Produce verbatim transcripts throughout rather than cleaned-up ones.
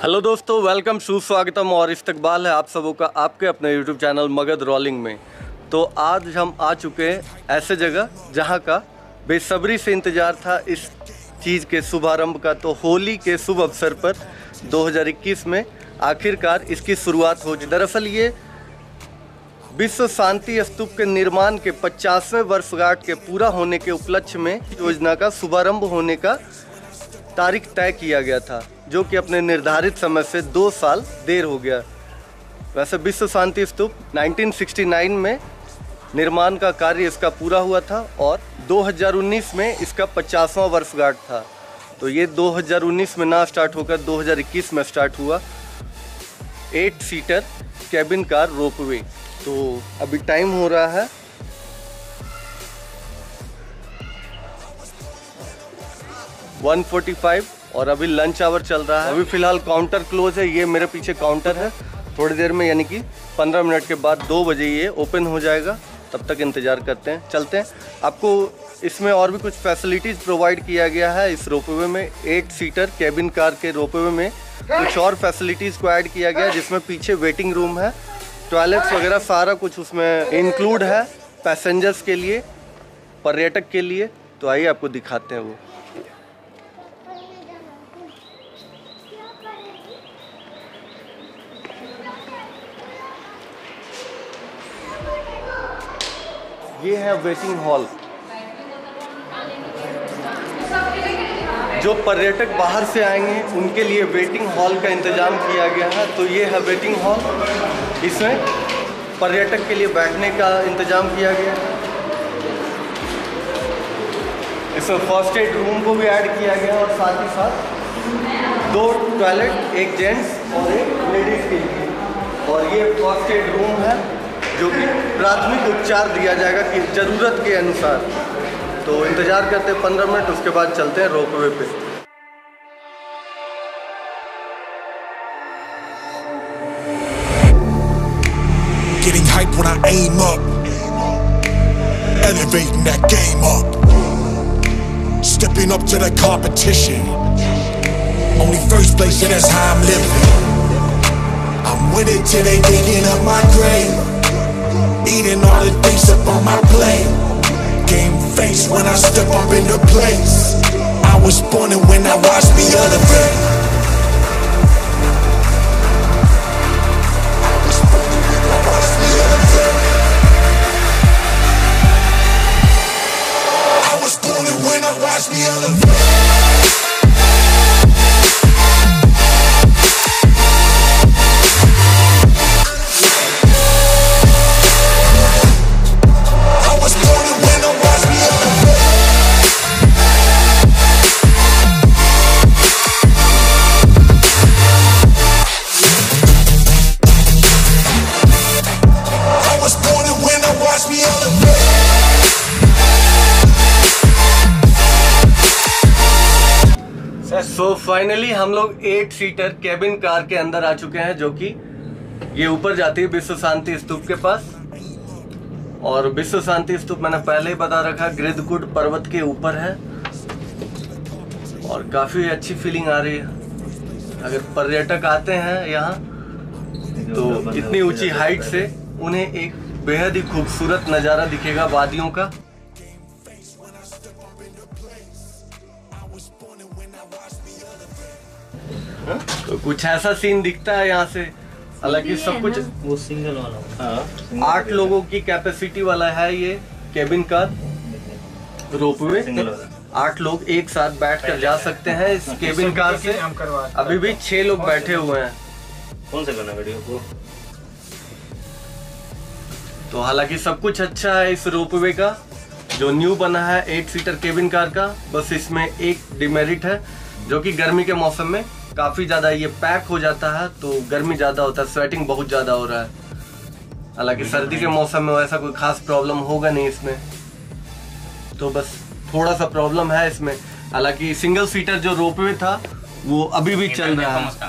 Hello दोस्तों, welcome, सुस्वागतम और इस्तकबाल है आप सबों का आपके अपने यूट्यूब चैनल मगध रोलिंग में। तो आज हम आ चुके हैं ऐसे जगह जहां का बेसब्री से इंतज़ार था इस चीज़ के शुभारंभ का। तो होली के शुभ अवसर पर दो हज़ार इक्कीस में आखिरकार इसकी शुरुआत हो। दरअसल ये विश्व शांति स्तूप के निर्माण के पचासवें वर्षगांठ के पूरा होने के उपलक्ष्य में योजना का शुभारंभ होने का तारीख तय किया गया था, जो कि अपने निर्धारित समय से दो साल देर हो गया। वैसे विश्व शांति स्तूप उन्नीस सौ उनहत्तर में निर्माण का कार्य इसका पूरा हुआ था और दो हज़ार उन्नीस में इसका पचासवां वर्षगांठ था। तो ये दो हज़ार उन्नीस में ना स्टार्ट होकर दो हज़ार इक्कीस में स्टार्ट हुआ। Eight seater cabin car ropeway. तो अभी टाइम हो रहा है वन फोर्टी फाइव और अभी लंच आवर चल रहा है। अभी फ़िलहाल काउंटर क्लोज है। ये मेरे पीछे काउंटर है। थोड़ी देर में यानी कि पंद्रह मिनट के बाद दो बजे ये ओपन हो जाएगा। तब तक इंतज़ार करते हैं, चलते हैं। आपको इसमें और भी कुछ फैसिलिटीज़ प्रोवाइड किया गया है इस रोपवे में। एट सीटर कैबिन कार के रोपवे में कुछ और फैसिलिटीज़ को ऐड किया गया है, जिसमें पीछे वेटिंग रूम है, टॉयलेट्स वगैरह सारा कुछ उसमें इंक्लूड है पैसेंजर्स के लिए, पर्यटक के लिए। तो आइए आपको दिखाते हैं वो। ये है वेटिंग हॉल। जो पर्यटक बाहर से आएंगे उनके लिए वेटिंग हॉल का इंतज़ाम किया गया है। तो ये है वेटिंग हॉल। इसमें पर्यटक के लिए बैठने का इंतज़ाम किया गया है। इसमें फर्स्ट एड रूम को भी ऐड किया गया और साथ ही साथ दो टॉयलेट, एक जेंट्स और एक लेडीज़ के लिए। और ये फर्स्ट एड रूम है जो कि प्राथमिक उपचार दिया जाएगा कि ज़रूरत के अनुसार। तो इंतज़ार करते हैं पंद्रह मिनट, उसके बाद चलते हैं रोपवे पे। Getting hype when I aim up, elevating that game up, stepping up to the competition, only first place and that's how I'm living. I'm with it till they digging up my grave, eating all the things up on my plate, game face when I step up in the place. I was born and when I watched me elevate. Watch me elevate. So finally हम लोग eight seater cabin car के अंदर आ चुके हैं, जो कि ये ऊपर जाती है विश्व शांति स्तूप के पास। और विश्व शांति स्तूप मैंने पहले ही बता रखा, गिरधकुट पर्वत के ऊपर है और काफ़ी अच्छी फीलिंग आ रही है। अगर पर्यटक आते हैं यहाँ तो इतनी ऊंची हाइट से उन्हें एक बेहद ही खूबसूरत नज़ारा दिखेगा वादियों का। तो कुछ ऐसा सीन दिखता है यहाँ से। हालांकि सब कुछ वो सिंगल वाला आठ लोगों की कैपेसिटी वाला है ये कैबिन कार रोपवे। आठ लोग एक साथ बैठकर जा सकते हैं इस कैबिन कार से। अभी भी छह लोग बैठे हुए हैं। कौन सा करना वीडियो को? तो हालांकि सब कुछ अच्छा है इस रोपवे का जो न्यू बना है एट सीटर कैबिन कार का। बस इसमें एक डिमेरिट है, जो कि गर्मी के मौसम में काफ़ी ज़्यादा ये पैक हो जाता है, तो गर्मी ज़्यादा होता है, स्वेटिंग बहुत ज़्यादा हो रहा है। हालांकि सर्दी के मौसम में वैसा कोई खास प्रॉब्लम होगा नहीं इसमें। तो बस थोड़ा सा प्रॉब्लम है इसमें। हालांकि सिंगल सीटर जो रोपवे था वो अभी भी चल रहा है।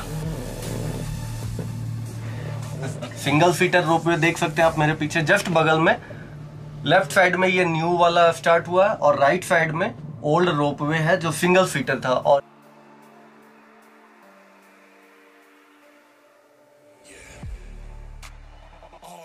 सिंगल सीटर रोपवे देख सकते हैं आप मेरे पीछे जस्ट बगल में। लेफ्ट साइड में ये न्यू वाला स्टार्ट हुआ है और राइट साइड में ओल्ड रोपवे है जो सिंगल सीटर था। और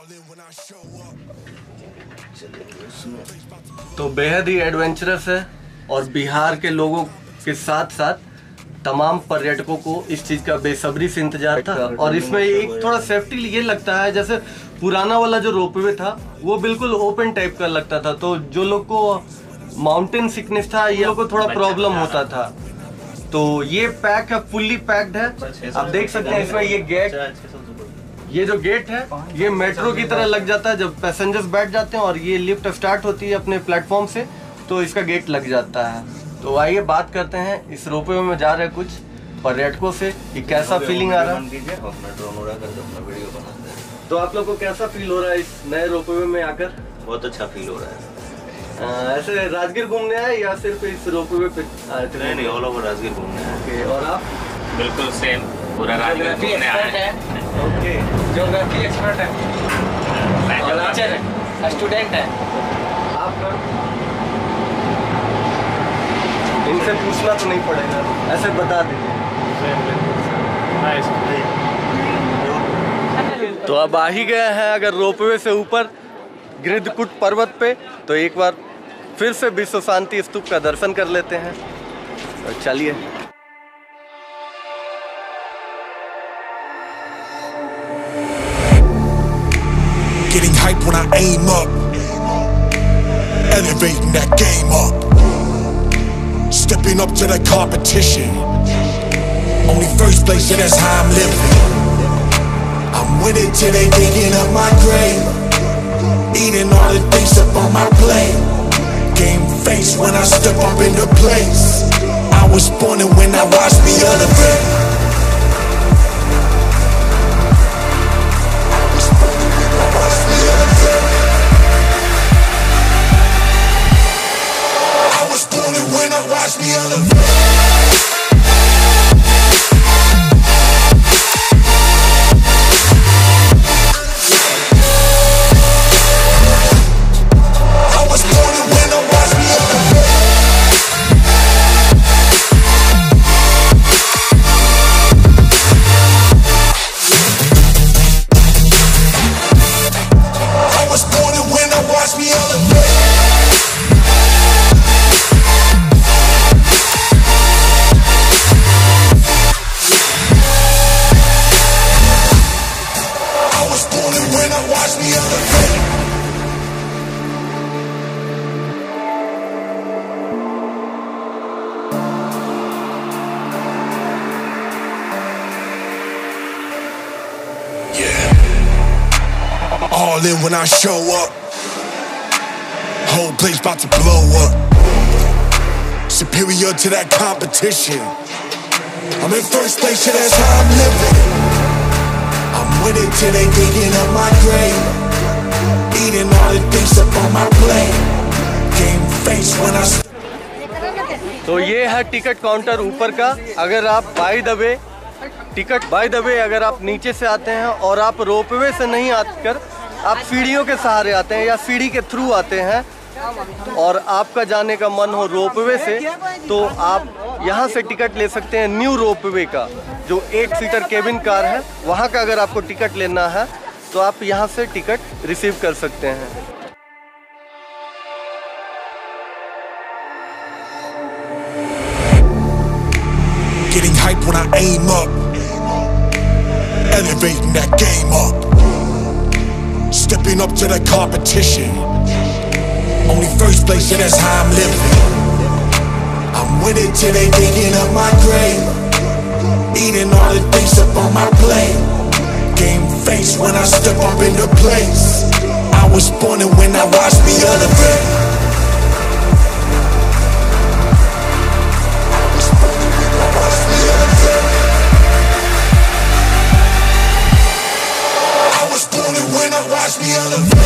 तो बेहद ही एडवेंचरस है और बिहार के लोगों के साथ साथ तमाम पर्यटकों को इस चीज़ का बेसब्री से इंतजार था। और इसमें एक थोड़ा सेफ्टी ये लगता है, जैसे पुराना वाला जो रोपवे था वो बिल्कुल ओपन टाइप का लगता था, तो जो लोग को माउंटेन सिकनेस था ये लोग को थोड़ा प्रॉब्लम होता था। तो ये पैक है, फुल्ली पैक्ड है। आप देख सकते हैं इसमें ये गेट, ये जो गेट है ये मेट्रो की तरह लग जाता है। जब पैसेंजर्स बैठ जाते हैं और ये लिफ्ट स्टार्ट होती है अपने प्लेटफॉर्म से तो इसका गेट लग जाता है। तो आइए बात करते हैं इस रोपवे में जा रहे कुछ पर्यटकों से कि कैसा फीलिंग आ रहा है। तो आप लोग को कैसा फील हो रहा है इस नए रोपवे में आकर? बहुत अच्छा फील हो रहा है। आ, ऐसे राजगीर घूमने आए या सिर्फ इस रोपवे पे आए थे? नहीं नहीं, ऑल ओवर राजगीर घूमने आए। ओके, और आप? बिल्कुल सेम, पूरा राजगीर घूमने आए। ओके, ज्योग्राफी एक्सपर्ट है और टीचर है, स्टूडेंट है। आप इनसे पूछना तो नहीं पड़ेगा, ऐसे बता दीजिए। तो अब आ ही गए हैं अगर रोपवे से ऊपर गिरिधकुट पर्वत पे, तो एक बार फिर से विश्व शांति स्तूप का दर्शन कर लेते हैं। तो चलिए। Getting hype when I aim up, elevating that game up, stepping up to the competition. Only first place, and that's how I'm living. I'm winning till they digging up my grave, eating all the things up on my plate. Game face when I step up in the place. I was born and when I watched me elevate. Watch me elevate. I was born to win, now watch me elevate. I was born to win, now watch me elevate. All in when I show up, whole place about to blow up. Superior to that competition. I'm in first place, and that's how I'm living. I'm winning till they digging up my grave, eating all the things up on my plate. Game face when I. तो ये है ticket counter ऊपर का। अगर आप by the way ticket by the way अगर आप नीचे से आते हैं और आप रोपवे से नहीं आकर आप सीढ़ियों के सहारे आते हैं या सीढ़ी के थ्रू आते हैं और आपका जाने का मन हो रोपवे से, तो आप यहाँ से टिकट ले सकते हैं न्यू रोपवे का, जो एट सीटर केबिन कार है। वहाँ का अगर आपको टिकट लेना है तो आप यहाँ से टिकट रिसीव कर सकते हैं। Getting hype when I aim up, elevating that game up, stepping up to the competition. Only first place, and that's how I'm living. I'm winning till they digging up my grave, eating all the things up on my plate. Game face when I step up in the place. I was born and when I watched me elevate. Watch me elevate.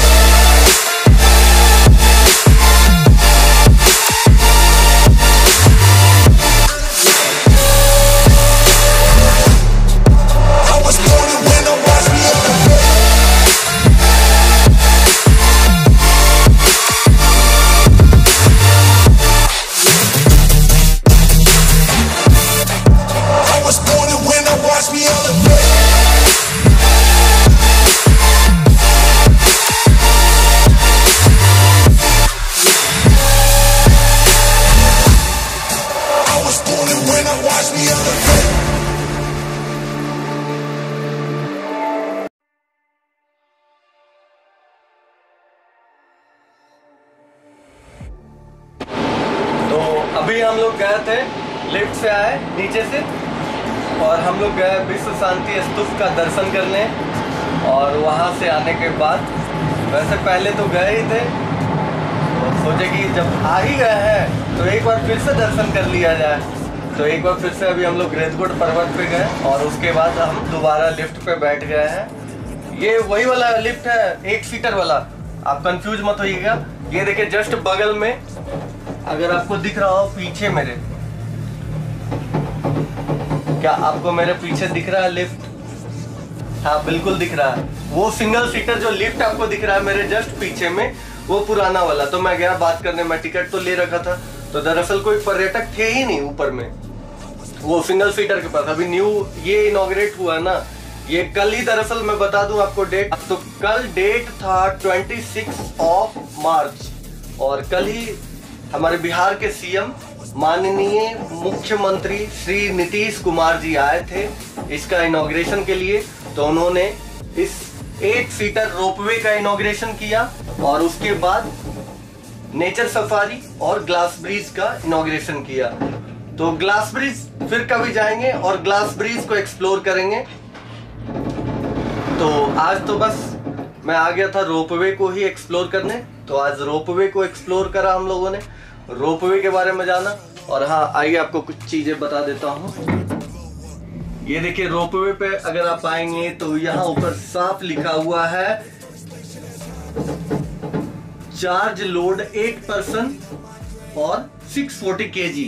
I was born to win, now watch me elevate. I was born to win, now watch me elevate. अभी हम लोग गए थे, lift से आए नीचे से और हम लोग गए विश्व शांति स्तूप का दर्शन करने। और वहाँ से आने के बाद वैसे पहले तो गए ही थे, तो सोचे कि जब आ ही गए हैं तो एक बार फिर से दर्शन कर लिया जाए। तो एक बार फिर से अभी हम लोग रेतगुड़ पर्वत पे गए और उसके बाद हम दोबारा लिफ्ट पे बैठ गए हैं। ये वही वाला लिफ्ट है, एक सीटर वाला, आप कंफ्यूज मत होइएगा। ये देखिए जस्ट बगल में, अगर आपको दिख रहा हो पीछे मेरे, क्या आपको मेरे पीछे दिख रहा है लिफ्ट? हाँ बिल्कुल दिख रहा है। वो सिंगल सीटर जो लिफ्ट आपको दिख रहा है मेरे जस्ट पीछे में, वो पुराना वाला। तो मैं गया बात करने, मैं टिकट तो ले रखा था, तो दरअसल कोई पर्यटक थे ही नहीं ऊपर में, वो सिंगल सीटर के पास। अभी न्यू ये इनॉग्रेट हुआ ना, ये कल ही, दरअसल मैं बता दूं आपको डेट, तो कल डेट था छब्बीस ऑफ मार्च और कल ही हमारे बिहार के सीएम माननीय मुख्यमंत्री श्री नीतीश कुमार जी आए थे इसका इनॉग्रेशन के लिए। तो उन्होंने इस एट सीटर रोपवे का इनॉग्रेशन किया और उसके बाद नेचर सफारी और ग्लास ब्रिज का इनॉग्रेशन किया। तो ग्लास ब्रिज फिर कभी जाएंगे और ग्लास ब्रिज को एक्सप्लोर करेंगे। तो आज तो बस मैं आ गया था रोपवे को ही एक्सप्लोर करने, तो आज रोपवे को एक्सप्लोर करा हम लोगों ने, रोपवे के बारे में जाना। और हाँ आइए आपको कुछ चीजें बता देता हूँ। ये देखिए रोपवे पे अगर आप आएंगे तो यहाँ ऊपर साफ लिखा हुआ है चार्ज लोड एट पर्सन और सिक्स फोर्टी केजी।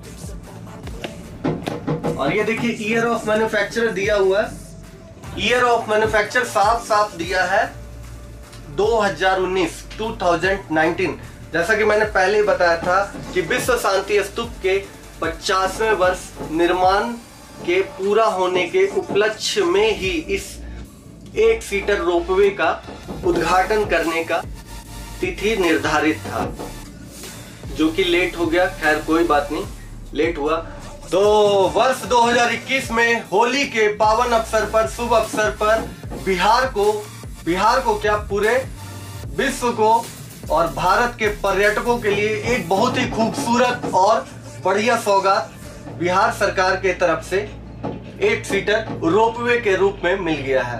और ये देखिए ईयर ऑफ मैन्युफैक्चर दिया हुआ है, ईयर ऑफ मैन्युफैक्चर साफ साफ दिया है दो हज़ार उन्नीस, दो हज़ार उन्नीस। जैसा कि मैंने पहले ही बताया था कि विश्व शांति स्तूप के पचासवें वर्ष निर्माण के पूरा होने के उपलक्ष्य में ही इस एक सीटर रोपवे का उद्घाटन करने का तिथि निर्धारित था, जो कि लेट हो गया। खैर कोई बात नहीं, लेट हुआ। तो वर्ष दो हज़ार इक्कीस में होली के पावन अवसर पर, शुभ अवसर पर बिहार को बिहार को क्या पूरे विश्व को और भारत के पर्यटकों के लिए एक बहुत ही खूबसूरत और बढ़िया सौगात बिहार सरकार के तरफ से एट सीटर रोपवे के रूप में मिल गया है।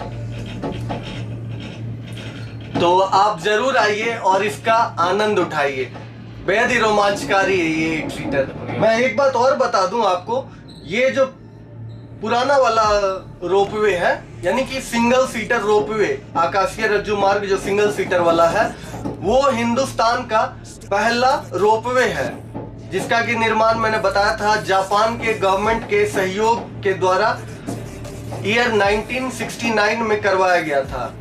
तो आप जरूर आइए और इसका आनंद उठाइए, बेहद ही रोमांचकारी है ये एट सीटर। मैं एक बात और बता दूं आपको, ये जो पुराना वाला रोपवे है, यानी कि सिंगल सीटर रोपवे, आकाशीय रज्जु मार्ग जो सिंगल सीटर वाला है, वो हिंदुस्तान का पहला रोपवे है, जिसका कि निर्माण मैंने बताया था जापान के गवर्नमेंट के सहयोग के द्वारा ईयर उन्नीस सौ उनहत्तर में करवाया गया था।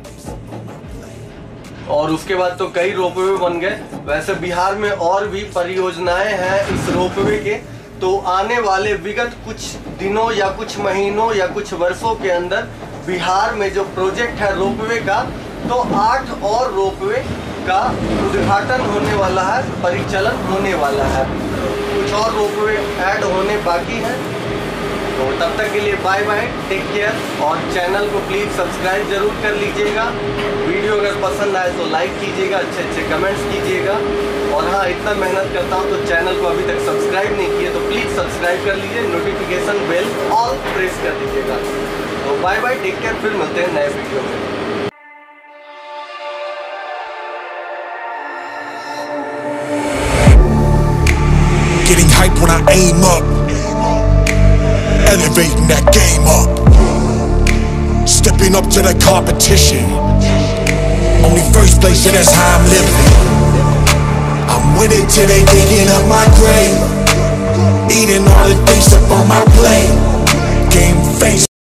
और उसके बाद तो कई रोपवे बन गए। वैसे बिहार में और भी परियोजनाएं हैं इस रोपवे के, तो आने वाले विगत कुछ दिनों या कुछ महीनों या कुछ वर्षों के अंदर बिहार में जो प्रोजेक्ट है रोपवे का, तो आठ और रोपवे का उद्घाटन होने वाला है, परिचालन होने वाला है। कुछ और रोपवे ऐड होने बाकी है। तो तब तक के लिए बाय बाय, टेक केयर, और चैनल को प्लीज़ सब्सक्राइब जरूर कर लीजिएगा। वीडियो अगर पसंद आए तो लाइक कीजिएगा, अच्छे अच्छे कमेंट्स कीजिएगा। और हाँ, इतना मेहनत करता हूँ तो चैनल को अभी तक सब्सक्राइब नहीं किए तो प्लीज़ सब्सक्राइब कर लीजिए, नोटिफिकेशन बेल ऑल प्रेस कर दीजिएगा। तो बाय बाय, टेक केयर, फिर मिलते हैं नए वीडियो में। Getting hype when I aim up, elevating that game up, stepping up to the competition. Only first place, and that's how I'm living. I'm winning till they digging up my grave, eating all the things up on my plate. Game face.